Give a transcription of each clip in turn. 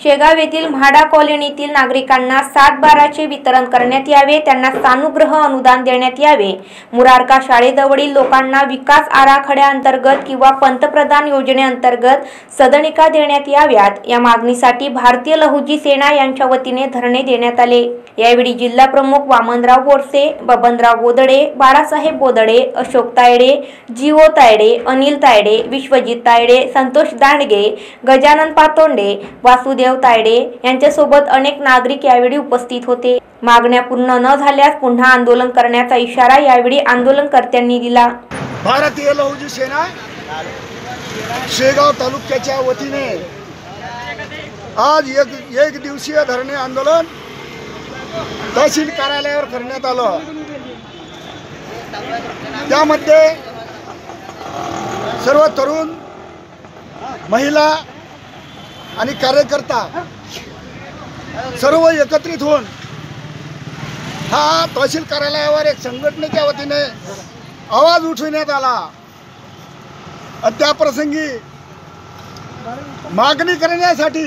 शेगाव येथील म्हाडा कॉलनीतील नागरिकांना 7/12चे वितरण करण्यात यावे, त्यांना सानुग्रह अनुदान देण्यात यावे। मुरारका शाळेजवळील लोकांना विकास आराखड्याअंतर्गत किंवा पंतप्रधान योजनेअंतर्गत सदनिका देण्यात याव्यात या मागणीसाठी भारतीय लहुजी सेना यांच्या वतीने धरणे देण्यात आले। यावेळी जिल्हा प्रमुख वामनराव बोरसे, बबनराव बोदडे, बाळासाहेब बोदडे, अशोक तायडे, जीओ तायडे, अनिल तायडे, विश्वजित तायडे, संतोष दांडगे, गजानन पातोंडे, वासुदेव तायडे यांच्यासोबत अनेक नागरिक यावेळी उपस्थित होते। मागण्या पूर्ण न झाल्यास पुन्हा आंदोलन करण्याचा इशारा यावेळी आंदोलनकर्त्यांनी दिला। भारतीय लहुजी सेना शेगाव तालुक्याच्या वतीने आज एक दिवसीय धरणे आंदोलन तहसील कार्यालयावर करण्यात आलं। त्यामध्ये सर्व तरुण, महिला आणि कार्यकर्ता सर्व एकत्रित होऊन हा तहसील कार्यालयावर एक संघटनेच्या वतीने आवाज उठविण्यात आला। त्या प्रसंगी मागणी करण्यासाठी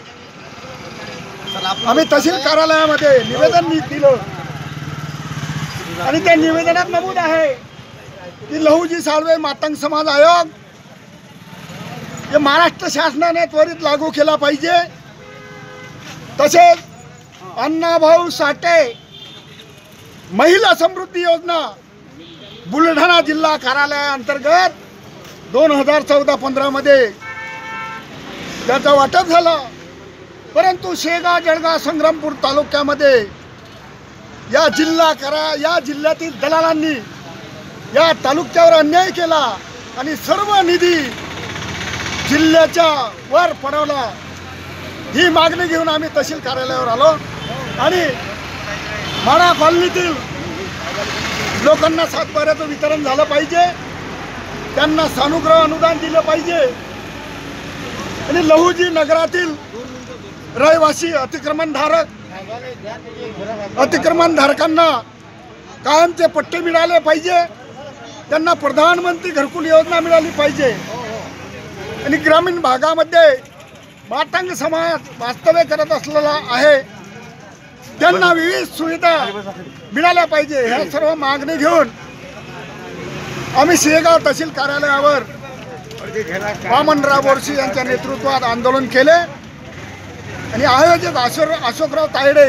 आम्ही तहसील कार्यालयामध्ये निवेदन दिलं आणि त्या निवेदनात नमूद आहे की लहुजी साळवे मातंग समाज आयोग हे महाराष्ट्र शासनाने त्वरित लागू केला पाहिजे। तसेच अण्णाभाऊ साठे महिला समृद्धी योजना बुलढाणा जिल्हा कार्यालयाअंतर्गत 2014-15 मध्ये त्याचं वाटप झालं, परंतु शेगाव, जळगाव, संग्रामपूर तालुक्यामध्ये या जिल्ह्यातील दलालांनी या तालुक्यावर अन्याय केला आणि सर्व निधी जिल्ह्याच्या वर पडवला। ही मागणी घेऊन आम्ही तहसील कार्यालयावर आलो आणि म्हाडा कॉलनीतील लोकांना 7/12चं वितरण झालं पाहिजे, त्यांना सानुग्रह अनुदान दिलं पाहिजे आणि लहुजी नगरातील रहिवासी अतिक्रमणधारकांना कायमचे पट्टे मिळाले पाहिजे, त्यांना प्रधानमंत्री घरकुल योजना मिळाली पाहिजे आणि ग्रामीण भागामध्ये मातंग समाज वास्तव्य करत असलेला आहे, त्यांना विविध सुविधा मिळाल्या पाहिजे। ह्या सर्व मागणी घेऊन आम्ही शेगाव तहसील कार्यालयावर वामनराव बोरसे यांच्या नेतृत्वात आंदोलन केले आणि आयोजक अशोकराव तायडे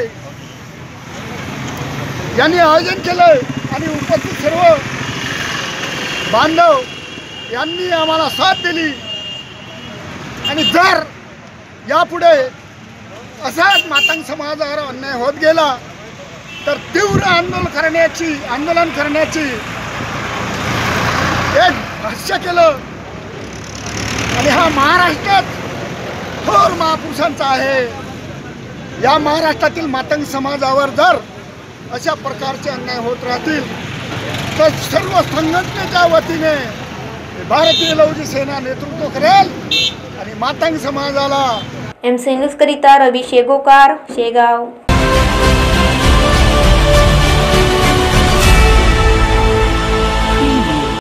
यांनी आयोजन केले आणि उपस्थित सर्व बांधव यांनी आम्हाला साथ दिली आणि जर यापुढे असाच मातंग समाजावर अन्याय होत गेला तर तीव्र आंदोलन करण्याची एक भाष्य केलं आणि हा महाराष्ट्रात थोर महापुरुषांचा आहे। या महाराष्ट्रातील मातंग समाजावर जर अशा प्रकारचे अन्याय होत राहतील तर सर्व संघटनेच्या वतीने भारतीय लहुजी सेना नेतृत्व करेल आणि मातंग समाजाला। MC न्यूज करिता रवी शेगोकार, शेगाव।